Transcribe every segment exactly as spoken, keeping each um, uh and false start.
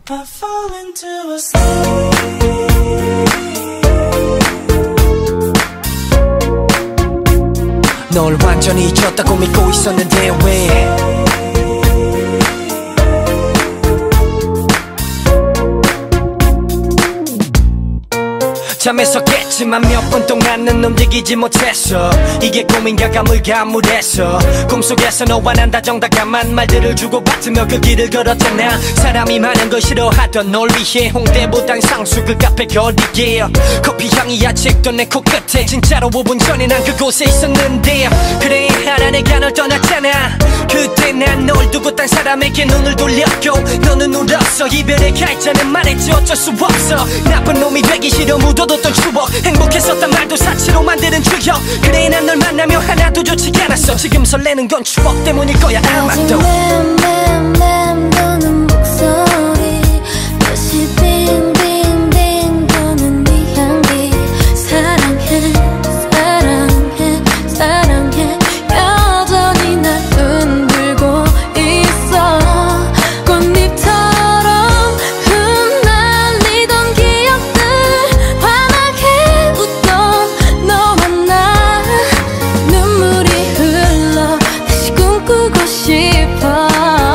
I fall into a sleep. 널 완전히 잊었다고 믿고 있었는데 왜 잠에서 깼지만 몇 분 동안은 움직이지 못했어. 이게 꿈인가 가물가물했어. 꿈속에서 너와 난 다정다감한 말들을 주고받으며 그 길을 걸었잖아. 사람이 많은 걸 싫어하던 널 위해 홍대보단 상수 그 카페 거리에 커피 향이 아직도 내 코끝에. 진짜로 오 분 전에 난 그곳에 있었는데 그래 알아 내가 널 떠났잖아. 그때 난 널 두고 딴 사람에게 눈을 돌렸고 너는 울었어. 이별의 갈자는 말했지 어쩔 수 없어. 나쁜 놈이 되기 싫어 묻어뒀던 추억. 행복했었단 말도 사치로 만드는 추억. 그래 난 널 만나며 하나도 좋지 않았어. 지금 설레는 건 추억 때문일 거야 아마도. 맴맴맴도는 목소리 다시 빙빙빙 도는 네 향기. 사랑해 사랑해 사랑해 여전히 날 흔들고 있어. 꽃잎처럼 흩날리던 기억들 환하게 웃던 너와 나. 눈물이 흘러 다시 꿈꾸고 싶어.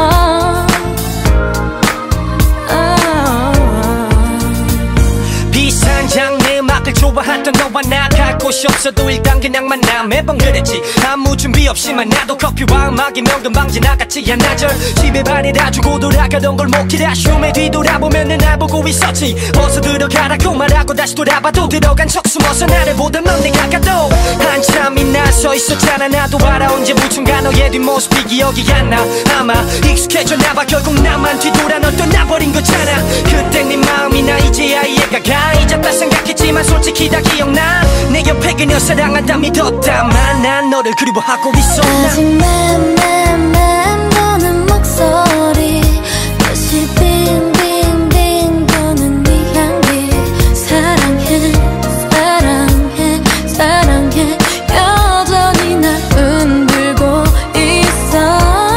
비싼 장르 음악을 좋아하던 너와 나 갈 곳이 없어도 일단 그냥 만나. 매번 그랬지 아무 준비 없이 만나도 커피와 음악이면 금방 지나갔지 하나절. 집에 반이라 주고 돌아가던 걸 못 아쉬움에 뒤돌아보면 늘 날 보고 있었지. 어서 들어가라고 말하고 다시 돌아봐도 들어간 척 숨어서 나를 보던 넌 내가 가도 한참이나 서 있었잖아. 나도 알아 언제부턴가 너의 뒷모습이 기억이 안 나. 아마 익숙해졌나봐. 결국 나만 뒤돌아 널 떠나버린 거잖아. 그때 네 마음이나 이제야 이해가 가. 잊었다 생각했지만 솔직히 다 기억나. 내 옆에 그녀 사랑한다 믿었다만 난 너를 그리워하고 있었나. 아직 맴맴맴도는 목소리 다시 빙빙빙 도는 네 향기. 사랑해 사랑해 사랑해 여전히 날 흔들고 있어.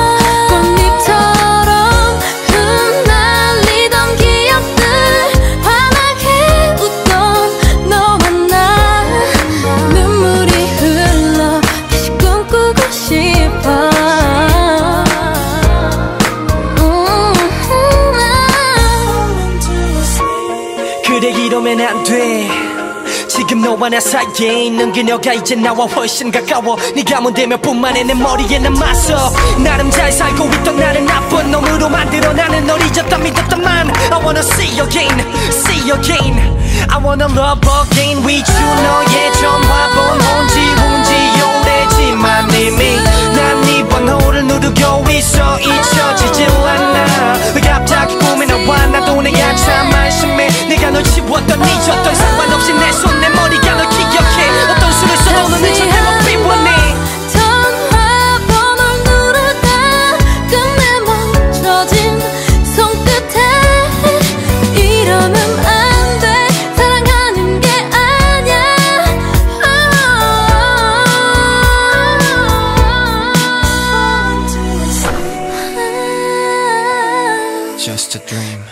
꽃잎처럼 흩날리던 기억들 환하게 웃던 너와 나. 눈물이 흘러 다시 꿈꾸고 싶어. 그래 이러면 안 돼. 지금 너와 나 사이에 있는 그녀가 이제 나와 훨씬 가까워. 네가 문대며 뿐만에 내 머리에 남았어. 나름 잘 살고 있던 나를 나쁜 놈으로 만들어 나는 널 잊었다 믿었다만. I wanna see you again, see you again. I wanna love again with you. 너의 전화번 온지 온지 오래지만 이미 난 네 번호를 누르고 있어. 잊혀지질 않아. 왜 갑자기 꿈에 나와. 나도 내가 참 안심해. 내가 널 지웠던 잊었던 상관없이 내 손 내 머리가 널 기억해. 어떤 수를 써도 넌 내 전화만 비워내. 전화번호를 누르다 끝내 멈춰진 손끝에. 이러면 안 돼. 사랑하는 게 아냐. Just a dream.